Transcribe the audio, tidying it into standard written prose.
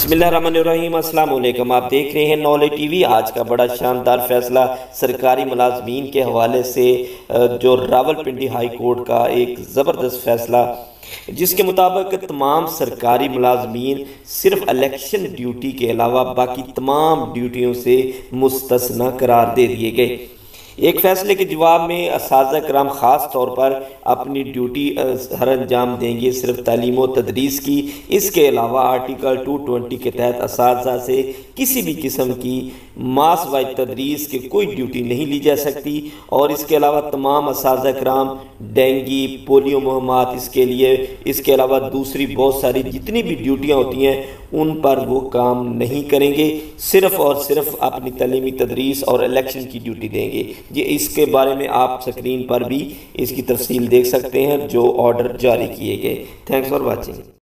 बिस्मिल्लाहिर्रहमानिर्रहीम, अस्सलाम वालेकुम। आप देख रहे हैं नॉलेज टीवी। आज का बड़ा शानदार फैसला सरकारी मुलाजमीन के हवाले से जो रावलपिंडी हाई कोर्ट का एक ज़बरदस्त फैसला, जिसके मुताबिक तमाम सरकारी मुलाजमीन सिर्फ इलेक्शन ड्यूटी के अलावा बाकी तमाम ड्यूटियों से मुस्तस्ना करार दे दिए गए। एक फैसले के जवाब में असातिज़ा कराम ख़ास तौर पर अपनी ड्यूटी हर अंजाम देंगे सिर्फ तालीम व तदरीस की। इसके अलावा आर्टिकल 220 के तहत असातिज़ा से किसी भी किस्म की मास वाइज तदरीस की कोई ड्यूटी नहीं ली जा सकती। और इसके अलावा तमाम असातिज़ा कराम डेंगी, पोलियो मुहम्मद, इसके अलावा दूसरी बहुत सारी जितनी भी ड्यूटियाँ होती हैं उन पर वो काम नहीं करेंगे, सिर्फ़ और सिर्फ अपनी तालीमी तदरीस और इलेक्शन की ड्यूटी देंगे। ये इसके बारे में आप स्क्रीन पर भी इसकी तफसील देख सकते हैं जो ऑर्डर जारी किए गए। Thanks for watching.